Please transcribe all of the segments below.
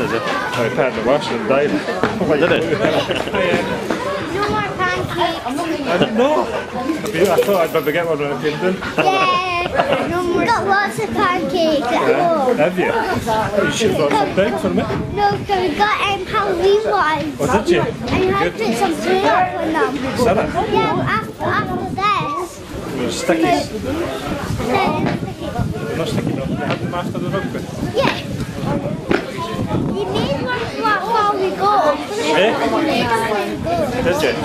is it? I put it in the wash and died. Did it? No more pancakes. I didn't know. I thought I'd maybe get one when I came down. Yeah. No more. Got lots of pancakes at home. Have you? You should have brought some down for me. No, because we got Halloween ones. Oh, did you? And you had to put some glue up on them. Is that it? Yeah, after this. There's stickies. Then, Not sticky enough. You had them after the rugby. yeah. You made one while we go. Eh? Did you?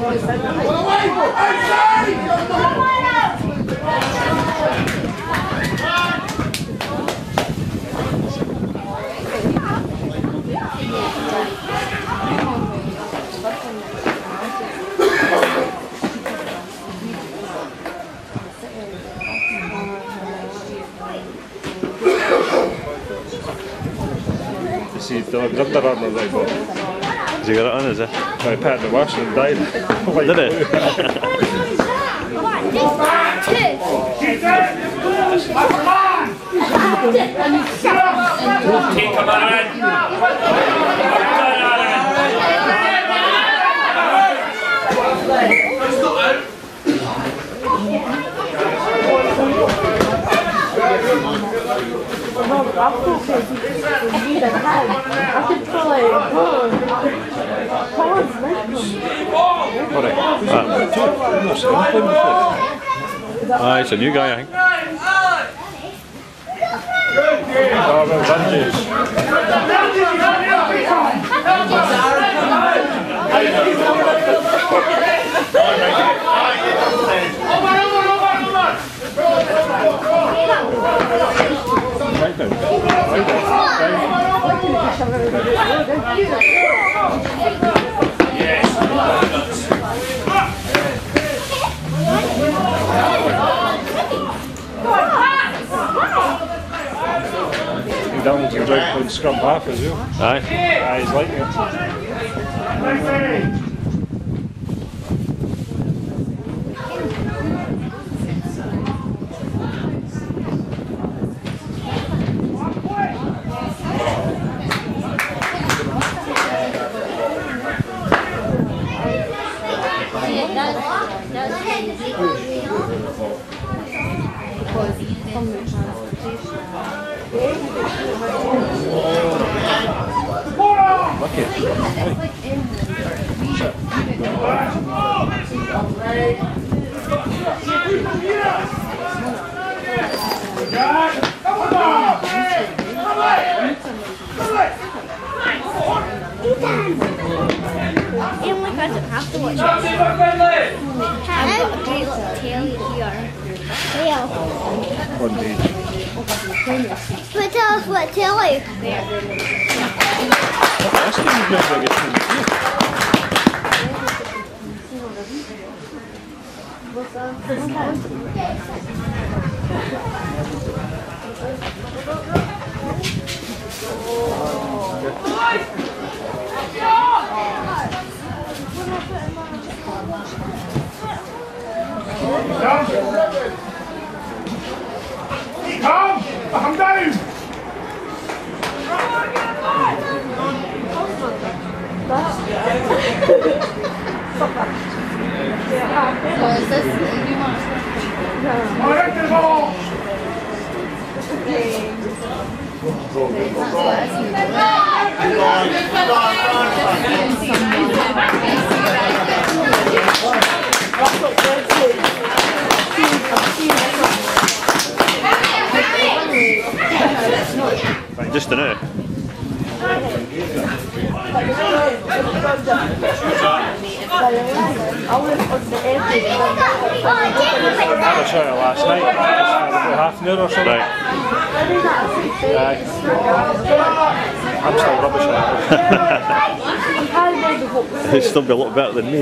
You see the dogs under armour they got. Did you get it on, is it? I put it in the wash and died. Did it? It's a new guy, I think. Oh, well done, James. Right down. Right down. Donald's enjoyed playing scrum half as well. Aye. Aye, he's liking it. Have to watch it. I've got a great little tail here. Tail. One page. But tell us what tail is. That's good, you've never got to Come! I'm down! the ball! Just a know. I saw it last night, about half an hour or something. Right. Aye. I'm still rubbish at it. He'd still be a lot better than me.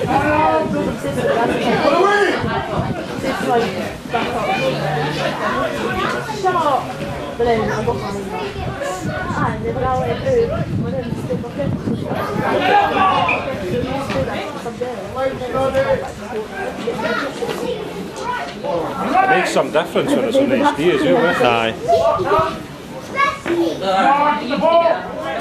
It makes some difference when it's on HD as well. Aye. The ball!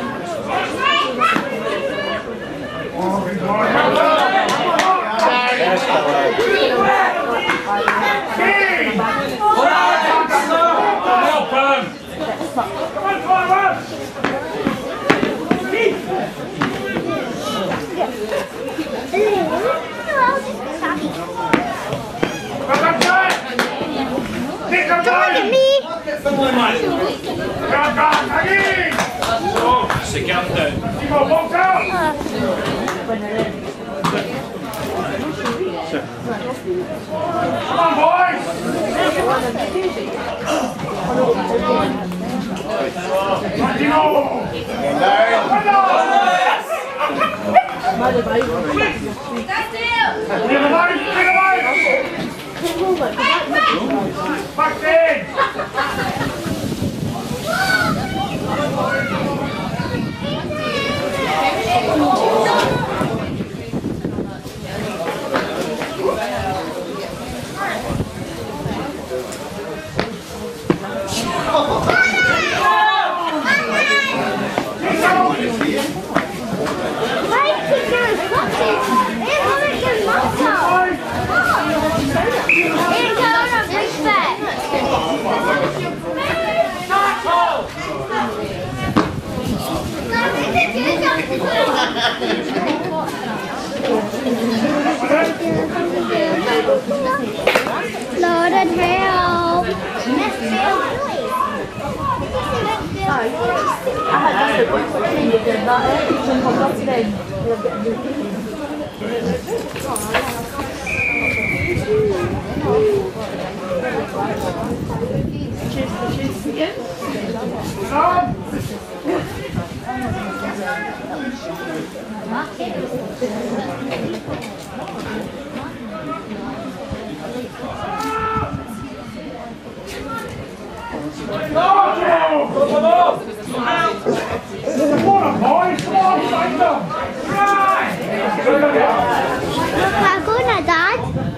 Loaded help. Laguna, Dad.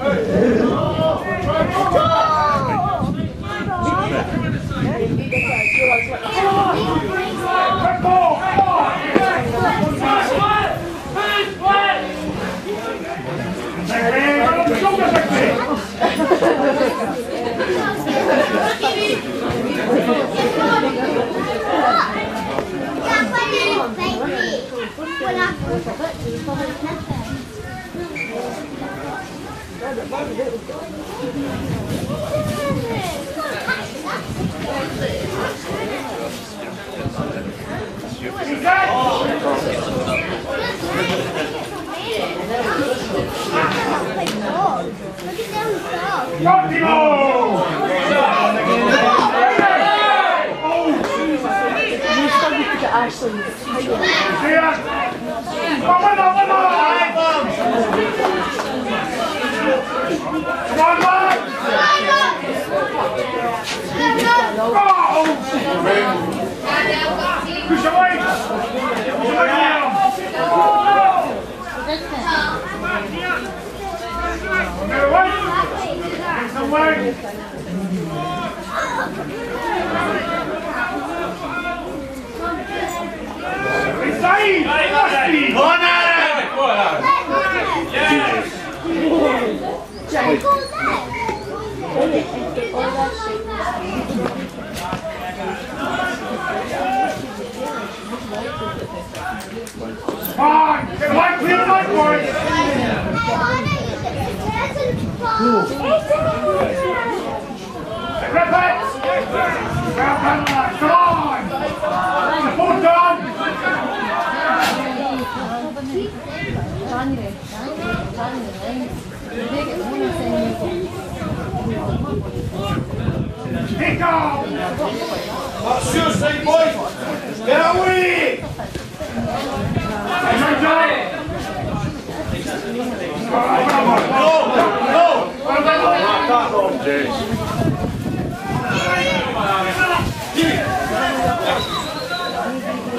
Seriously, boys! Get away!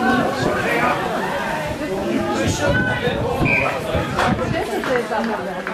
This is